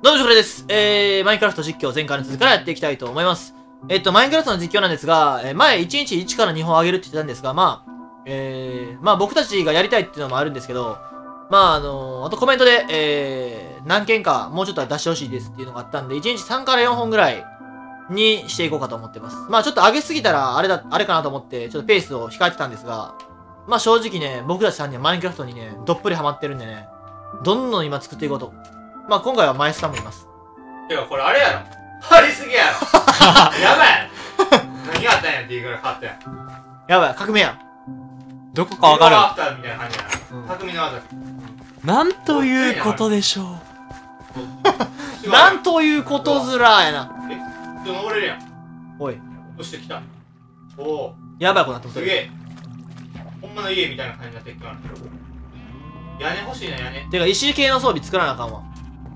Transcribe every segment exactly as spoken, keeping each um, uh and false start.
どうも、これです。えー、マインクラフト実況前回の続きからやっていきたいと思います。えっと、マインクラフトの実況なんですが、えー、前いちにちいちからにほんあげるって言ってたんですが、まあ、えー、まあ僕たちがやりたいっていうのもあるんですけど、まああのー、あとコメントで、えー、何件かもうちょっと出してほしいですっていうのがあったんで、いちにちさんからよんほんぐらいにしていこうかと思ってます。まあちょっと上げすぎたらあれだ、あれかなと思って、ちょっとペースを控えてたんですが、まあ正直ね、僕たちさんにはマインクラフトにね、どっぷりハマってるんでね、どんどん今作っていこうと。まあ今回はマイスタもいます。 てかこれあれやろ、張りすぎやろやばい何があったんやっていうぐらい変わったやん。 やばい、革命やん。 どこかわかる。 アフターみたいな感じやな、うん、匠の技。 なんということでしょうなんということずらやな。 え、ちょっと登れるやん。 おい押してきた。おお、 やばい子なってすげえ、ほんまの家みたいな感じになってきた。屋根欲しいな、屋根。 てか石系の装備作らなあかんわ。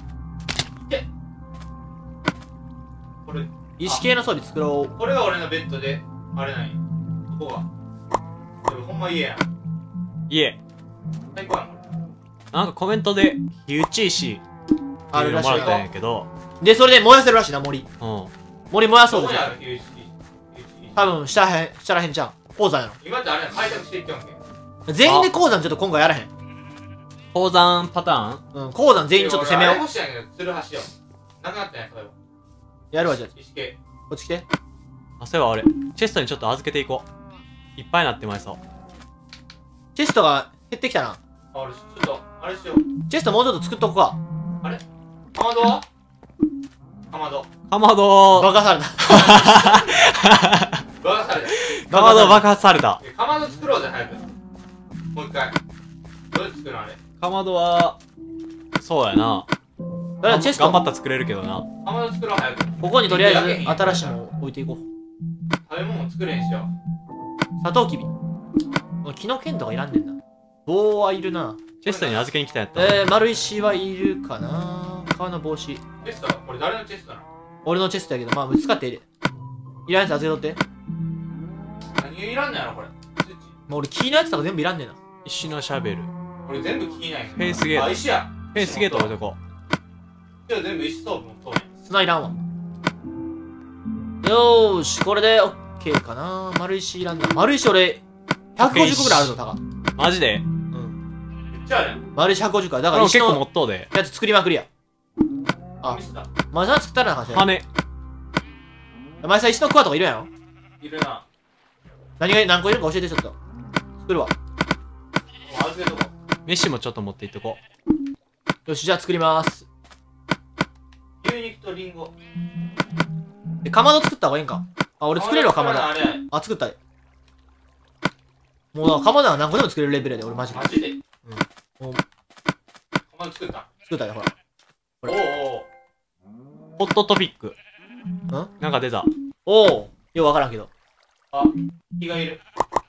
これ石系の装備作ろう。 これが俺のベッドで、あれないここがでもほんま家やん。 家最高やん。 なんかコメントで火打ち石あるらしいもらったんやけど、 でそれで燃やせるらしいな。森うん森燃やそうぜ。 どこにある火打ち多分下らへん下らへんじゃん。鉱山やろ。 今ってあれやん、開拓していってんわけ。 全員で鉱山ちょっと今回やらへん。 鉱山パターン。 うん、鉱山全員ちょっと攻めよう。 あれ欲しいんやけど、ツルハシよなくなったんや、そういえば。 やるわ。じゃあ石系こっち来て。 あ、そういえば俺チェストにちょっと預けていこう。いっぱいになってまいそう。 チェストが減ってきたな。 あ、俺ちょっとあれしよう。 チェストもうちょっと作っとくか。 あれかまどはかまどかまど爆破された。 爆破された。 かまど爆発された。 かまど作ろうぜ、早く。もう一回。どうやって作るのあれ。 かまどはそうやな。 だからチェスト頑張ったら作れるけどな。 かまど作ろう、早く。 ここにとりあえず新しいのを置いていこう。 食べ物も作れんしよサトウキビ。木の剣とかいらんねんな。棒はいるな。 チェストに預けに来たやったら。 えー、丸石はいるかな。革の帽子。 チェストこれ誰のチェストなの？ 俺のチェストやけど、まあ使っていいで。いらんやつ預けとって。 何がいらんのやろ、これ。 もう俺木のやつとか全部いらんねんな。 石のシャベル。 俺全部聞いない。 フェイスゲート。 あ、石や。 フェイスゲート置いとこじゃあ全部石装備もそうね。 砂いらんわ。よーし、これでオッケーかな。丸石いらんな。丸石俺、ひゃくごじゅっこぐらいあるぞ、たか。 う。マジでうん。 めっちゃあるやん。 丸石ひゃくごじゅっこある。だこれも結構から石の持っとうで。 やつ作りまくりや。あミスだ。 マジで作ったらなあかんし。 羽。 お前さ、石のクワとかいるやろ。 いるな。 何が何個いるか教えてちょっと。作るわ。 もう預けとこう。 飯もちょっと持っていっとこよし、じゃあ作りまーす。 牛肉とリンゴ。 え、かまど作った方がいいんか。あ、俺作れるわ、かまど。 あれあ、作ったで。もうだから、かまどは何個でも作れるレベルやで、俺マジで。 マジで。 うん。もう、 かまど作った。 作ったで、ほら。 おおおう。ホットトピック。 んなんか出た。 おおようわからんけど。 あ、火がいる。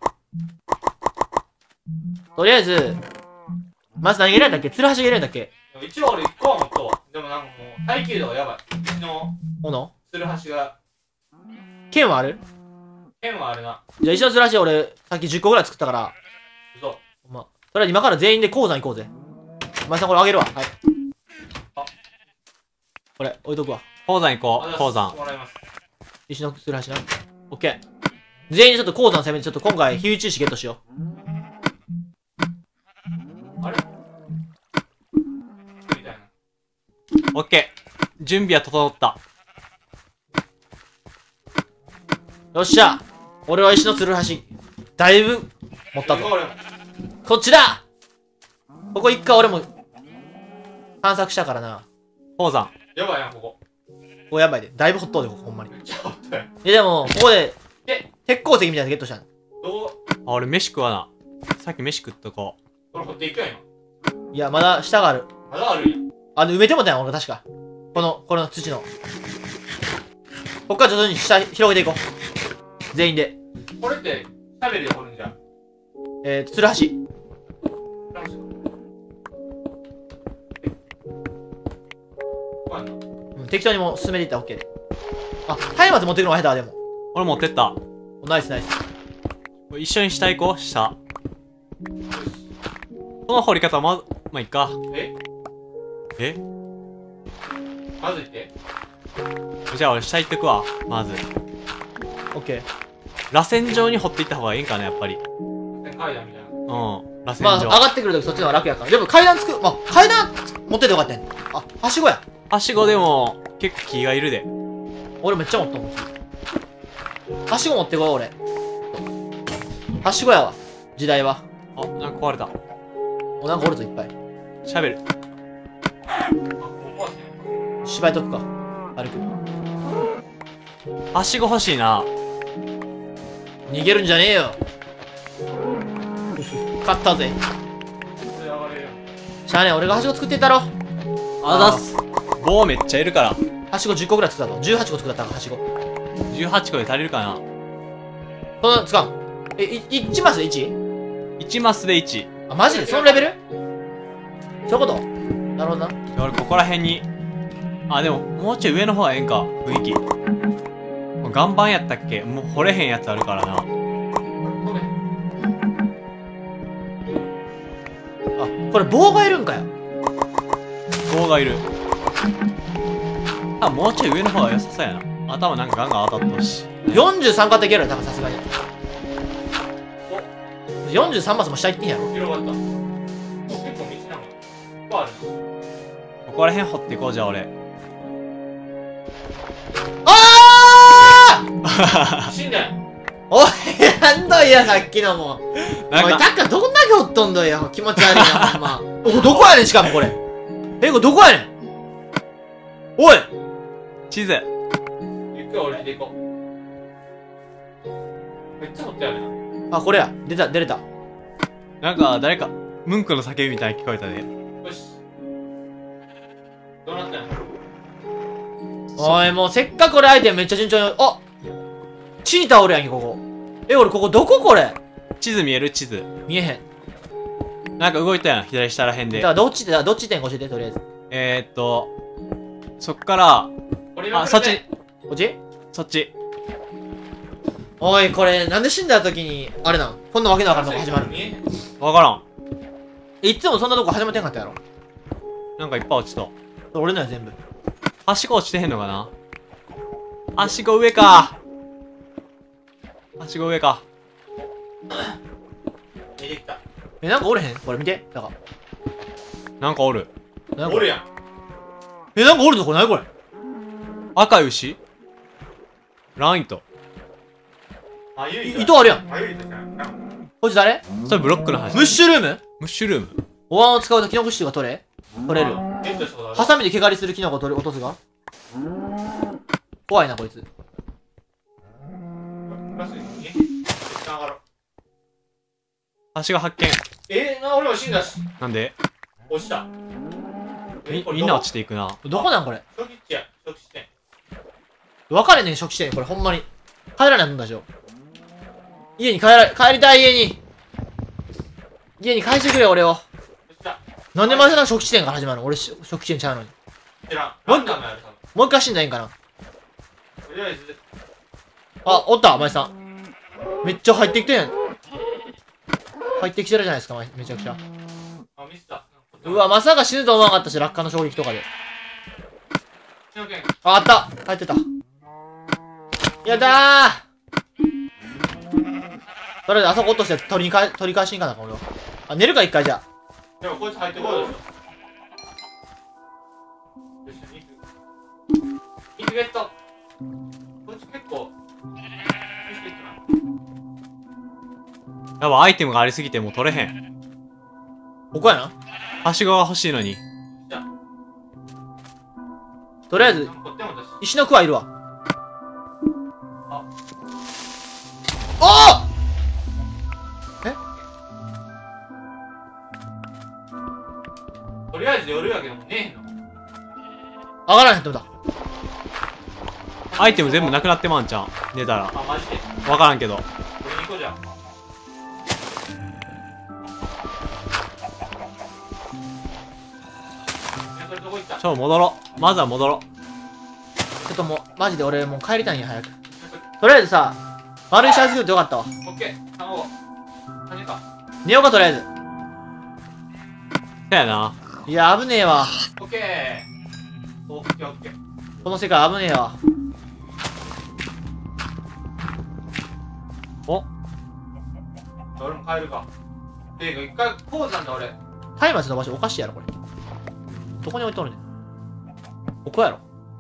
とりあえず、まず何がいるんだっけ？ツルハシがいるんだっけ？ 一応俺いっこは持っとうわ。でもなんかもう、耐久度がやばい。うちのおのツルハシが。 剣はある？ 剣はあるな。 じゃあ石のツルハシ俺、さっきじゅっこぐらい作ったから、 嘘。 ほんま。とりあえず今から全員で鉱山行こうぜ。お前さんこれあげるわ。はい。 あ、 これ、置いとくわ。 鉱山行こう。 あ鉱山。 もらいます。 石のツルハシな。オッケー。全員でちょっと鉱山攻めて、ちょっと今回、火打ち石ゲットしよう。 あれ作りたいな。 オッケー。準備は整った。 よっしゃ俺は石のツルハシ、だいぶ持ったぞ。 俺もこっちだここ一回俺も探索したからな。 鉱山。 やばいな、ここ。 ここやばいで。だいぶほっとうで、ここほんまに。 めっちゃほったよ。 え、でも、ここで、 え、 鉄鉱石みたいなのゲットしたの。 どうあ、俺飯食わな。さっき飯食っとここれ掘っていくやん、今。 いや、まだ下がある。 まだあるんや。 あの、埋めてもたやん、俺確か。この、この土の。こっから徐々に下広げていこう。全員で。 これって、シャベルで掘るんじゃん。 えーと、ツルハシ。 なんすかこうやんな。 うん、適当にもう進めていったら OK で。あ、松明持ってくのが下手だ、でも。 俺持ってった。 おナイスナイス。 一緒に下行こう。下。この掘り方ま、まあ、いっか。 ええまず行って。 じゃあ俺下行ってくわ、まず。 オッケー。 螺旋状に掘っていった方がいいんかな、やっぱり。 階段みたいな。 うん。螺旋まあ、 状。 上がってくるときそっちの方が楽やから。でも階段つく、まあ、階段持っててよかったん。あ、はしごや。 はしごでも、結構気がいるで。 俺めっちゃ持ったもん。はしご持ってこい、俺。はしごやわ。時代は。 あ、なんか壊れた。 お、なんかおるぞ、いっぱい。 シャベル。 芝居とくか。歩く。 はしご欲しいな。 逃げるんじゃねえよ。勝ったぜ。しゃあねえ、俺がはしご作ってんだろ。 あざっす。棒めっちゃいるから。 はしごじゅっこぐらい作ったぞ。じゅうはちこ作ったから、はしご。 じゅうはちこで足りるかな。 そんな、つかん。え、い、いちマスで いち？ いちマスでいち。 あ、マジでそのレベル？そういうこと？なるほどな。 俺ここら辺に。あ、でも、もうちょい上の方がええんか、雰囲気。岩盤やったっけ？もう掘れへんやつあるからな。 あ、これ棒がいるんかよ。 棒がいる。あ、もうちょい上の方が良さそうやな。頭なんかガンガン当たっとるし。 よんじゅうさん勝っていけるよ、多分さすがに。よんじゅうさんマスも下行ってんやろ。 広がった。結構道なんか。いっぱいあるここら辺掘っていこう、じゃあ俺。 あな。死んだよ。 おい、なんだいや、さっきのも。 なんかおい、タッカどんだけほっとんだよ。気持ち悪いな、ほんま。お、どこやねん、しかもこれ。え、これどこやねん。おい地図。 ゆっくり降りていこう。めっちゃ掘ってあるな。 あ、これや。出た、出れた。 なんか誰か、ムンクの叫びみたいに聞こえたで。 よし。どうなったんや。 おい、もうせっかく俺アイテムめっちゃ順調に。あ、チーターおるやんけ、ここ。え、俺ここどここれ。 地図見える？地図。 見えへん。 なんか動いたやん、左下らへんで。 だからどっちで、どっち点教えて、とりあえず。 えーっと、そっから、あ、そっち、 こっちそっち。 おい、これ、なんで死んだ時に、あれなんこんなわけのわからんとこ始まる。 わからん。 いつもそんなとこ始まってんかったやろ。 なんかいっぱい落ちた。 俺のや全部。 はしご落ちてへんのかな？はしご上か。はしご上か。 出てきた。 え、なんかおれへんこれ見て。だかなんかおる。 ら。なんかおるやん。 え、なんかおるぞ、これ何これ。 赤い牛？ランイト。 あ、ゆい。 糸あるやん。 あ、ゆいとじゃん。 こいつ誰それブロックの話。 ムッシュルームムッシュルーム。 お椀を使うとキノコシュが取れ取れる。 ゲットしたことある。 ハサミで毛刈りするキノコを取れ落とすが怖いな、こいつ。 プラスにつながろう。 はしご発見。 えー、な、俺も死んだし。 なんで落ちた。 み、みんな落ちていくな。 どこなんこれ。 初期地や。初期地点。 分かれねえ、初期地点。これほんまに。帰らないもんだしょ。家に帰ら、帰りたい、家に。家に帰してくれ、俺を。 落ちた。 なんでまた初期地点から始まるの俺、し初期地点ちゃうのに。 知らん。 もうランダムやる、多分。 もう一回死んだらいいんかな。 とりあえず。 あ、おった、まいさん。めっちゃ入ってきてん。入ってきてるじゃないですか、まめちゃくちゃ。 あ、ミスった。 うわ、まさか死ぬと思わなかったし、落下の衝撃とかで。 死の剣。 あ、あった。入ってた。やだー。とりあえずあそこ落として取りにかえ、取り返しに行かなあかん俺は。あ、寝るか一回じゃあ。 でもこいつ入ってこいよ。よし、肉。肉ゲット。こいつ結構。飯ゲットな。 やば、アイテムがありすぎてもう取れへん。 ここやな。 はしごが欲しいのに。 じゃあ。 とりあえず、 こってもだし。 石の桑いるわ。 あ。 おおえとりあえず夜やけどもねえへんの。 上がらへんってことだ。 アイテム全部なくなってまんちゃん。寝たら。 あ、マジで。 わからんけど。 これに行こうじゃん。え、それどこ行ったちょ、戻ろう。まずは戻ろう。 ちょっともう、マジで俺もう帰りたいんや、早く。とりあえずさ、丸いシャツ作ってよかったわ。 オッケー、卵。何か。 寝ようか、とりあえず。 そやな。 いや、危ねえわ。 オッケー。オッケケーオッケー。 この世界危ねえわ。 お俺も帰るか。ていうか、一回、こうなんだ俺。 松明の場所おかしいやろ、これ。どこに置いとるねん。ここやろ。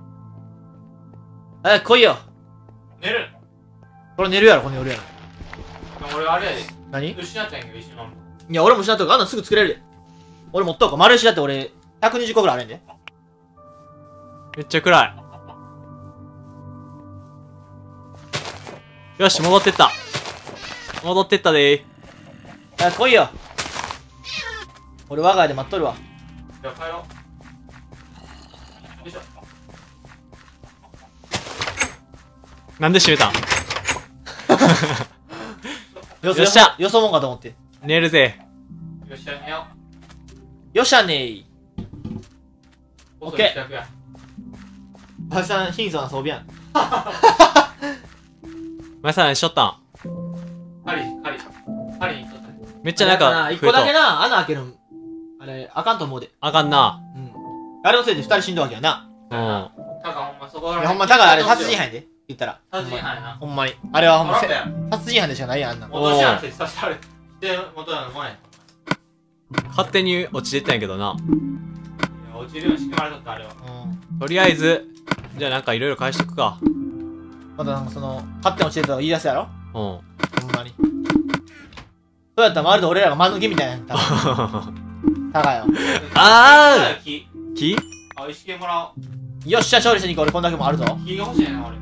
え、来いよ。 寝る。 これ寝るやろ、ここにおるやろ。 でも俺あれやで。 何い失ったんやけど、石の。 や、俺も失っとるから、あんなんすぐ作れるで。俺持っとうか。丸石だって俺、ひゃくにじゅっこぐらいあるんで。 めっちゃ暗い。よし、戻ってった。戻ってったでー。 え、来いよ。俺我が家で待っとるわ。 じゃあ帰ろう。よいしょ。 なんで閉めたん？ よよっしゃよそもんかと思って。 寝るぜ。 よっしゃ、寝よよっしゃねー。 う。 オッケー遅い支度や。 バイさん、貧相な装備やん。 前さん何しとったん？ 針、針。針に行っとったね。 めっちゃなんか、 一個だけな、穴開けるん。あれ、あかんと思うで。 あかんな。 うん。あれのせいで二人死んだわけやな。 うん。 たかほんまそこいや、ほんま、だからあれ殺人犯やで。言ったら。 殺人犯やな。 ほんまに。あれはほんま、 トラップや。 殺人犯でしかないやん、あんな。 落とし穴ってさせられて、元なのもんや。い勝手に落ちてったんやけどな。 や、落ちるように仕組まれとった、あれは。 うん。 とりあえず、じゃあなんかいろいろ返しとくか。 またなんかその、勝手に落ちてるとか言い出すやろうん。 ほんまに。そうやったらまるで俺らが間抜けみたいなやん。多分。たがよ。 あー木。 ー木あ、石毛もらおう。 よっしゃ、調理しに行こう。俺こんだけもあるぞ。 木が欲しいな、俺。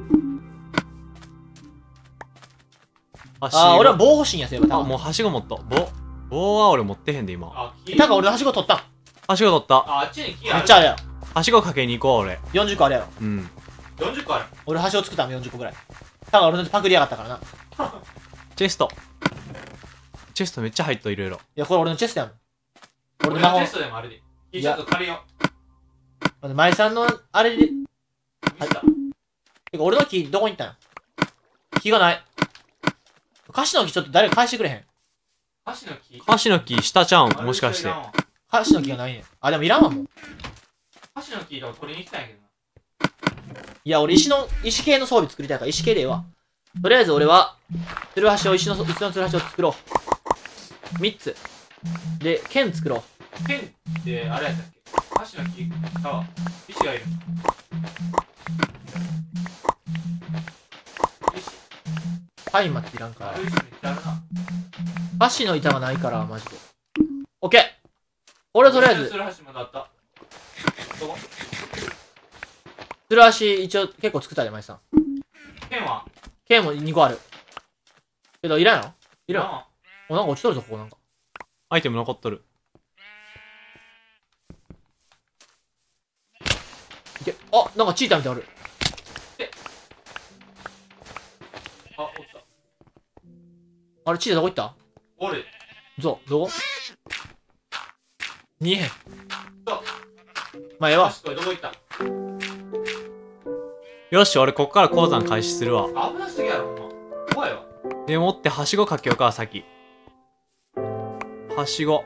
はしあー、俺はご。 棒欲しいんや、そういえば。 あ、もうはしご持った。棒棒は俺持ってへんで今。 あ、木。 たが俺のはしご取ったん。 はしご取った。 あ、あっちに木ある。 めっちゃあるやろ。 はしごかけに行こう俺。 よんじゅっこあるやろ。 うん。 よんじゅっこある。 俺はしご作ったのよんじゅっこぐらい。たが俺のパクリやがったからな。いチェスト。チェストめっちゃ入っといろいろ。 や、これ俺のチェストやもん。俺俺の魔法のテストでもあるで。木ちょっと借りよまず前さんのあれで、 う。見せた。 てか俺の木どこに行ったんや。木がない。歌詞の木ちょっと誰か返してくれへん。 箸の木。 箸の木下ちゃんもしかして。 歌詞の木がないねん。あ、でもいらんわもう。 箸の木とか取りに来たんやけどな。 いや、俺石の、石系の装備作りたいから石系でええわ。とりあえず俺は、つるはしを石の、石のつるはしを作ろう。みっつ。で、剣作ろう。 剣ってあれやったっけ？箸の木か石がいる。石。 松明いらんからあ。る石めっちゃあるな。 箸の板がないから、マジで。オッケー。俺はとりあえずつ、る箸まだあった。どこ？ つるはし一応結構作ったで、マジさん。 剣は？ 剣もにこある。けど、いらんのいらん。 ん。 お、なんか落ちとるぞ、ここなんか。 アイテム残っとる。 いけ。あ、なんかチーターみたいなのある。 あ、おった。 あれ、チーターどこ行ったおる。 そう、どこ見えへん。 そう。 まあ、ええわ。 箸これどこ行った？ よし、俺こっから鉱山開始するわ。 危なすぎやろ、ほんま。怖いわ。 でもってはしごかけようか、先。はしご。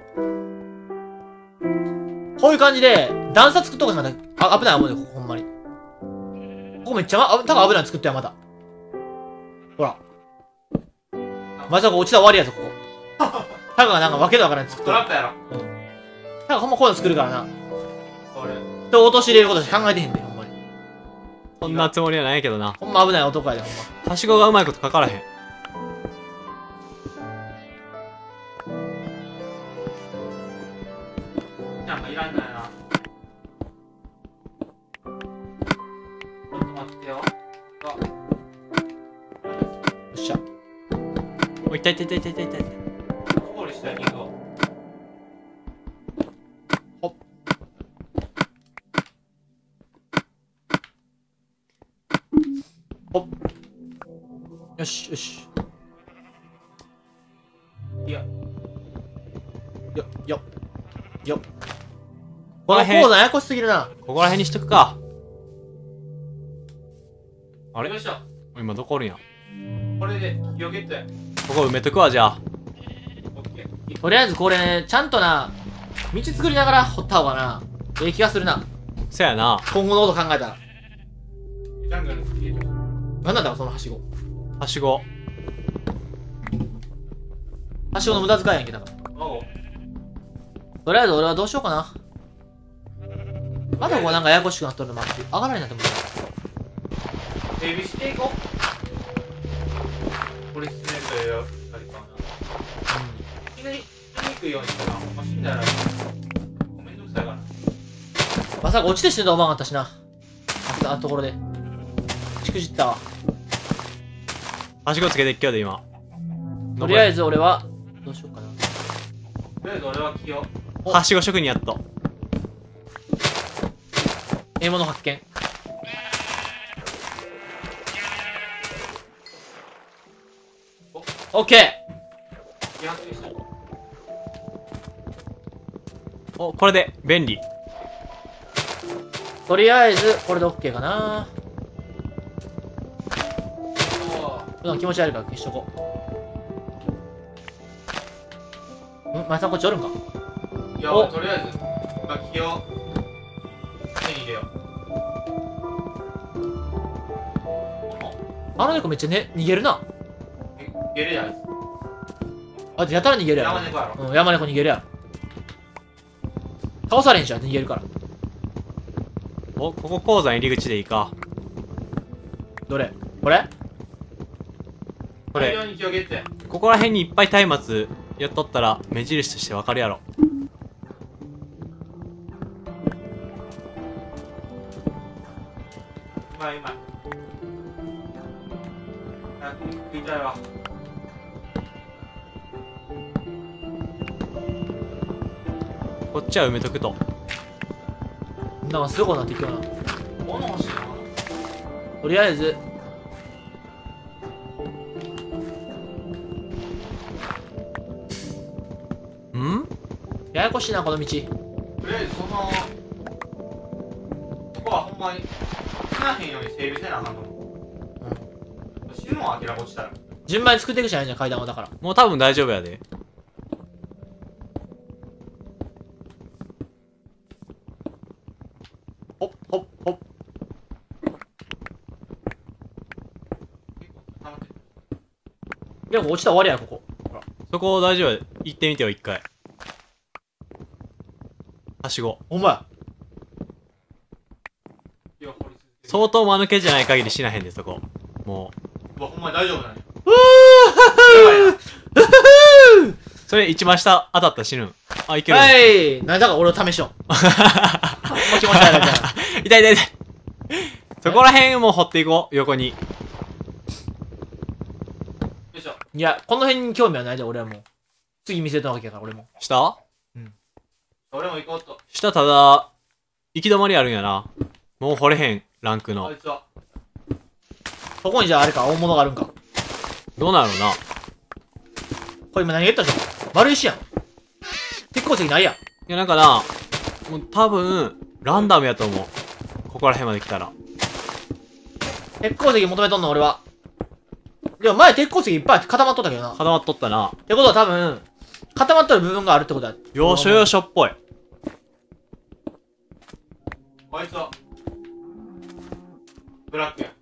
こういう感じで、段差作っとかまだ、あ、危ない思うね、ここほんまに。ここめっちゃ、ま、あ、たぶん危ないの作ったよ、まだ。ほら。まさか落ちたら終わりやぞ、ここ。たかがなんかわけのわからない作っとる。 トラップやろ。 たかほんまこういうの作るからな。 俺。 人を落とし入れることしか考えてへんねん、ほんまに。 そんなつもりはないけどな。 ほんま危ない男やで、ほんま。 はしごがうまいことかからへん。 なんかいらんのやな。ちょっと待ってよ。あ、 よっしゃ。 おい、痛い痛い痛い痛い痛い痛い。 調理したいけど。 ほっ。ほっ。よし、よし。 いや、 よ、よ、よ。このこの辺鉱山ややこしすぎるな。 ここら辺にしとくか。あれよいしょ。 今どこおるんや。 これで木をゲットや。 ここ埋めとくわ、じゃあ。 オッケー。 とりあえずこれね、ちゃんとな、道作りながら掘った方がな、ええ気がするな。 そやな。 今後のこと考えたら。 ジャングルのスピード。 なんなんだろう、そのはしご。 はしご。 はしごの無駄遣いやんけ、だから。 おう。 とりあえず俺はどうしようかな。まだこうなんかややこしくなっとるのもあって、上がらないなって思う。 整備していこう。これ進めるというよ。ありかな。いきなりしにくいようにしたら、マシンだら。めんどくさいから。 まさか落ちて死ぬとは思わなかったしな。あったところで。しくじったわ。 はしごつけてっきょうで今。 とりあえず俺は、どうしようかな。 とりあえず俺は着よう。 はしご職人やっと。 獲物発見。オッケー。 気発見した。 お、これで便利。 とりあえず、これでオッケーかな。普段気持ち悪いから消しとこう。ん、前さんこっちおるんか。 いや、 おとりあえず、まあ、着よう。手に入れよう。 あの猫めっちゃね、逃げるな。 え、ゲレやつ。 あ、やたら逃げるやろ。 山猫やろ。 うん、山猫逃げるやろ。倒されんじゃん、逃げるから。 お、ここ鉱山入り口でいいか。 どれこれこれ大量に気をゲッて。 ここら辺にいっぱい松明やっとったら目印としてわかるやろ。 うまいうまい。あ、食いたいわ。 こっちは埋めとくと。 なんかすごいなってきような。 物欲しいな。 とりあえず、 んややこしいな、この道。 とりあえずその、ここはほんまに死なへんように整備せなあかんと思う。死ぬもん明らか落ちたら。 順番に作っていくしかないじゃん、階段を。だから。 もう多分大丈夫やで。 ほっ、ほっ、ほっ。 結構溜まってる。 でも落ちたら終わりや、ここ。ほら。 そこ大丈夫やで。行ってみてよ、一回。はしご。 ほんまや。 いや、掘り続ける。 相当間抜けじゃない限り死なへんで、そこ。もう。 うわ、ほんまに大丈夫だね。 うやばいな。 ーそれ一番下当たったら死ぬん。あ、いける。 はい。なんだか俺を試しよう。もう気持ち悪いから。 痛い痛い痛い。そこら辺も掘っていこう、横に。 よいしょ。 いや、この辺に興味はないで、俺はもう。次見せたわけやから、俺も。 下俺も行こうと。 下ただ、行き止まりあるんやな。もう掘れへん、ランクのあい。つは。 ここにじゃああれか、大物があるんか。 どうなるのな。 これ今何言ったじゃん。丸石やん。鉄鉱石ないやん。 いや、なんかな、もう多分、ランダムやと思う。ここら辺まで来たら。 鉄鉱石求めとんの、俺は。でも前鉄鉱石いっぱい固まっとったけどな。っ固まっとったな。 てことは多分、固まっとる部分があるってことだ。 要所要所っぽい。 あいつは。ブラックや。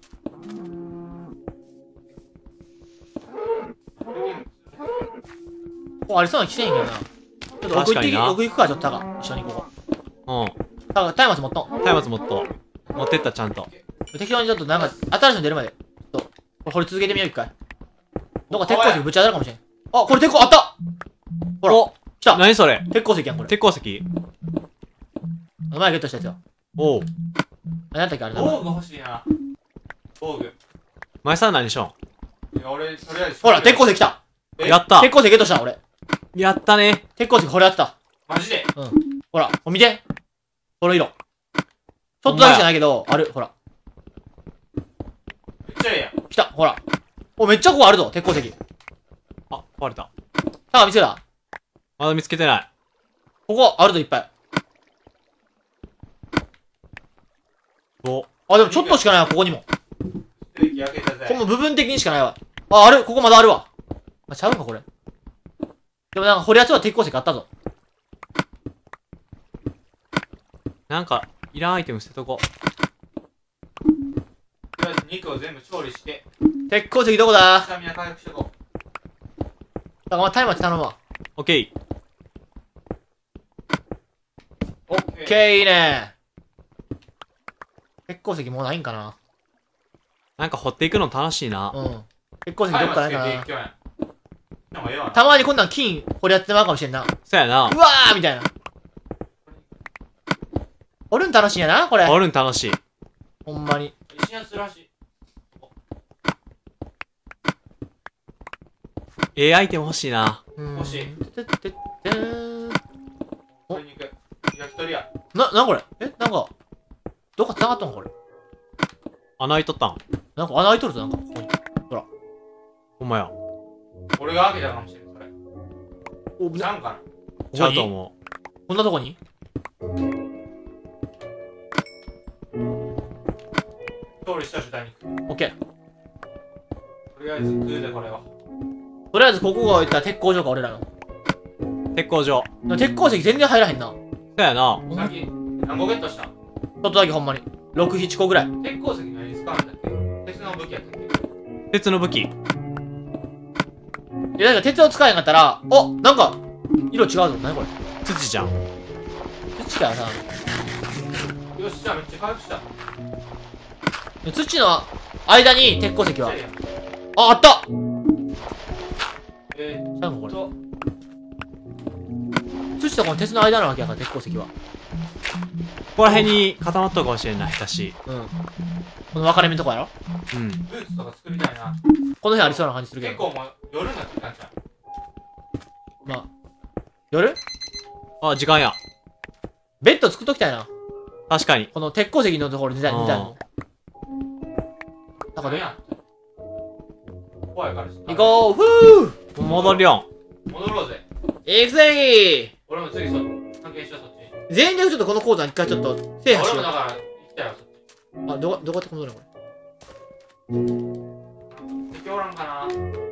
ここありそうな気せんけどな。ちょっと奥行ってき、 確かにな奥行くか、ちょっとタガ。一緒にここ。 うん。 タガ、松明持っとん。 松明もっと、持ってったちゃんと。 適当にちょっとなんか、新しいの出るまで。ちょっと、これ掘り続けてみよう、一回。どっか鉄鉱石ぶち当たるかもしれん。あ、これ鉄鉱、あったほら、 お来た何それ鉄鉱石やん、これ。 鉄鉱石前ゲットしたやつよ。 おう。 何やったっけ、あれな。 防具欲しいな。防具。 前さん何しょいや、俺、とりあえず。 ほら、鉄鉱石来たんやった鉄鉱石ゲットした、俺。 やったね。 鉄鉱石掘り当てた。 マジで。 うん。ほら、見て。この色。ちょっとだけじゃないけど、ある、ほら。 めっちゃええやん。 来た、ほら。お、めっちゃここあるぞ、鉄鉱石。 あ、壊れた。 タガ見つけた。 まだ見つけてない。 ここ、あるぞ、いっぱい。 お、 あ、でもちょっとしかないわ、ここにも。 ステーキ焼けたここぜ。 も部分的にしかないわ。あ、ある、ここまだあるわ。あ、ちゃうんか、これ。でもなんか、掘り当ては鉄鉱石あったぞ。 なんか、 いらんアイテム捨てとこ。 とりあえず肉を全部調理して、 鉄鉱石どこだ？ スタミナ回復してこあ、ま、タイマー頼むわ。 オッケー。 う。オッオッケー。 ケー、いいね。鉄鉱石もうないんかな？ なんか掘っていくの楽しいな。 うん。鉄鉱石どっかないかな？ でもええわな。 たまにこんなん金掘りやってまうかもしれんな。うそうやな。 わーみたいな。掘るん楽しいんやな、これ。 掘るん楽しい。 ほんまに。 石やつらしい。 ええアイテム欲しいな。 うん欲しい。 てってってーん。 鶏肉。焼き鳥や。 な、なこれえなんか、どっか繋がったんこれ。 穴開いとったん。 なんか穴開いとるぞ、なんか、ここに。 ほんまや。 俺が開けたかもしれん、それ。 お、 ちゃうんかな。 ちゃうと思こんなとこに調理した主体肉。 オッケー。 とりあえず食うで、これは。 とりあえずここが置いた鉄工場か、俺らの。 う。鉄工場。 でも鉄鉱石全然入らへんな。 そうやな。 ほんまちさっき、何個ゲットしたょっとだけほんまに。ろく、なな個ぐらい。 鉄鉱石何に使うんだっけ？鉄の武器やったっけ？ 鉄の武器。 いや、だから鉄を使えへんかったら、おなんか、色違うぞ。何これ。 土じゃん。 土かよな。 よし、じゃあめっちゃ回復した。 土の間に鉄鉱石はちっちゃい。やん。 あ、あったえー、 なんかこれ。 と、 土とこの鉄の間なわけやから、鉄鉱石は。 ここら辺に固まっとるかもしれんな、下し。 うん。この分かれ目のとこやろうん。 ブーツとか作りたいな。 この辺ありそうな感じするけど。 結構もう夜になってきたんじゃん。 まあ。夜あ、時間や。 ベッド作っときたいな。 確かに。 この鉄鉱石のところに出たい、 うんみたいな。なんかね、 何や怖いからちょっと行こうふぅ戻るよ戻ろうぜ。 行くぜー俺も次そ関係しよう、そっちに。 全員でちょっとこの鉱山一回ちょっと制覇しよ俺もだから行きたいよ、そっち。 う。あ、どこ、どこやって戻るのこ敵おらんかな。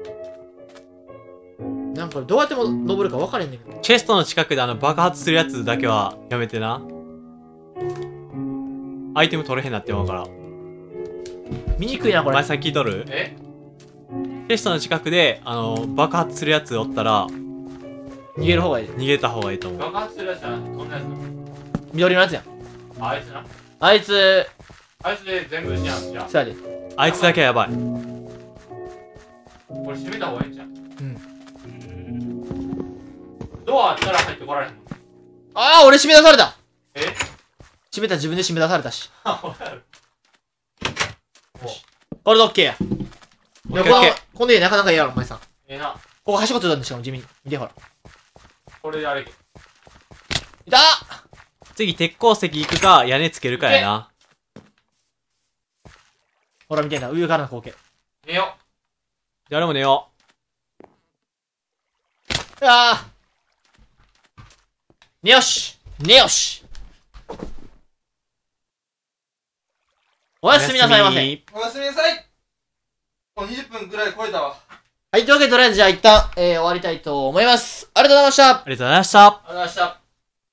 れ。なんかどうやっても登るか分かれんねんけど。 チェストの近くであの爆発するやつだけはやめてな。アイテム取れへんなって思うから。 見にくいな、これ。 前さん聞いとる？ えチェストの近くで、あの、爆発するやつおったら、 逃げる方がいい。 逃げた方がいいと思う。 爆発するやつじゃなくて、どんなやつ緑のやつやん。 なあいつな。 あいつ、 あいつで全部失うんじゃん。 そうやで。 あいつだけはやばい。 これ閉めた方がいいんじゃん。 うん。 ドアあったら入ってこられへんもん。 ああ、俺締め出されたえ締めた自分で締め出されたし。 あ、俺ある。 これでオッケーや。いや、このオッケーオッケー、 この家なかなかいいやろ、お前さん。こええな。 こはしごついたんでしかも地味に。見てほら。 これであれ。 いた次、鉄鉱石行くか、屋根つけるかやな。 ほら見てんな、上からの光景。 寝よじゃあ俺も寝ようわあねよしねよしおう。 やすみなさいませ。 おやすみ。 う。おやすみなさい。もうにじゅっぷんくらい超えたわ。 はい、というわけでとりあえずじゃあ一旦、えー、終わりたいと思います。ありがとうございました。 ありがとうございました。 ありがとうございました。